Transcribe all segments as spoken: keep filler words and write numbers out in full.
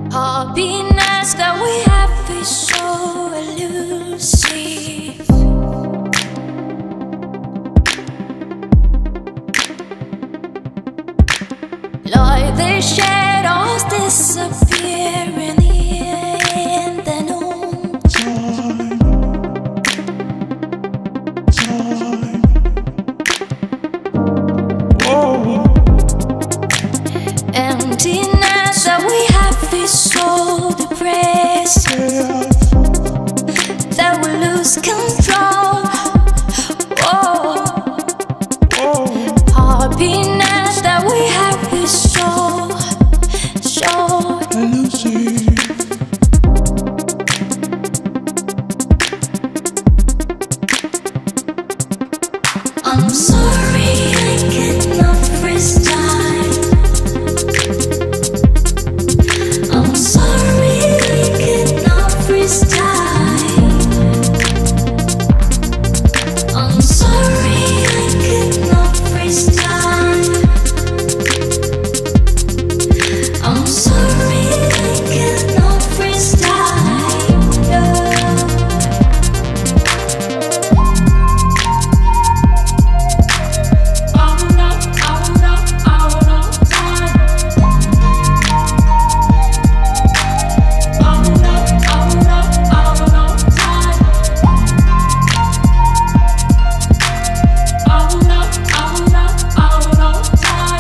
Happiness that we have is so elusive. Like the shadows disappearing in the noon. Emptiness that we have is so depressing that we lose control. Oh, happiness that we have is so, so elusive. I'm sorry I cannot freeze time. I'm sorry I cannot freeze time. I'm sorry I cannot freeze time. I'm sorry I cannot freeze time. I'm not, I'm not out of time. I'm not, I'm not out of time. I'm not, I'm not out of time.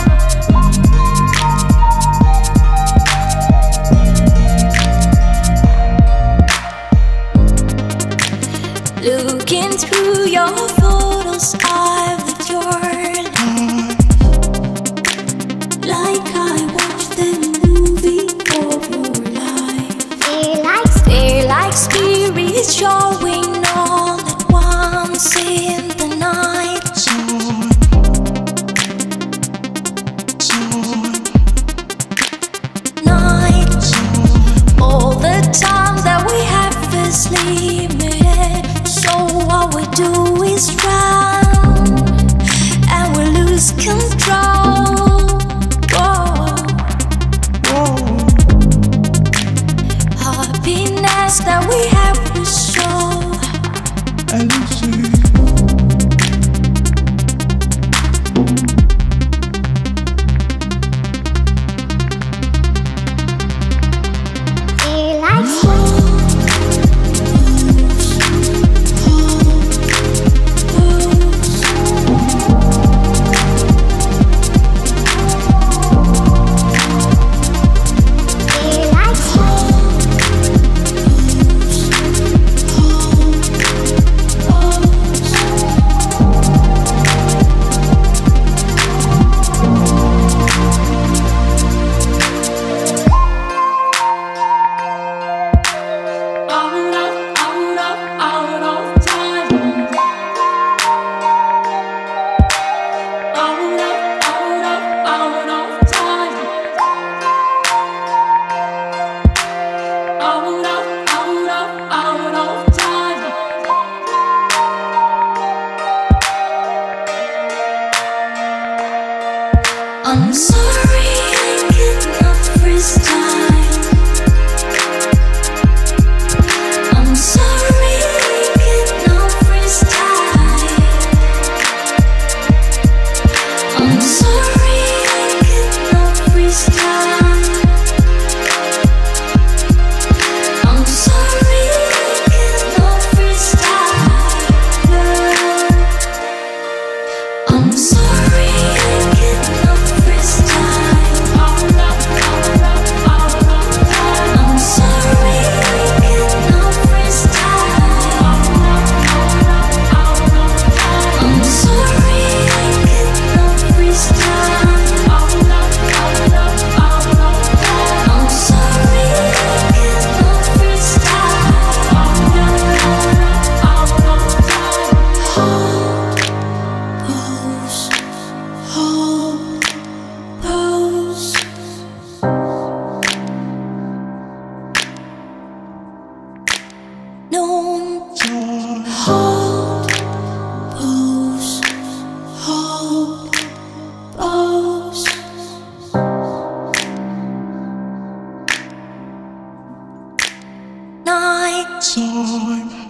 Looking through your photos, I've lived your life like I watched the movie of your life. They're like, they're like spirits showing all at once in the night. Night. All the time that we have is limited, so what we do is run and we lose control. Whoa. Happiness that we have is so elusive. They're like I'm sorry I cannot freeze time. I'm sorry I cannot freeze time. I'm sorry I cannot freeze time. I'm sorry I cannot freeze time. I'm sorry I cannot freeze time. I'm not, I'm not, I'm not. I'm sorry I cannot freeze time. I'm not, I'm not, I'm not. I'm sorry I cannot freeze time. I'm not, I'm not, I'm not. I'm sorry I cannot freeze time. I'm not, I'm not, I'm not. Hold, pose, hold, pose. No, hold, pose, hold, pose. time.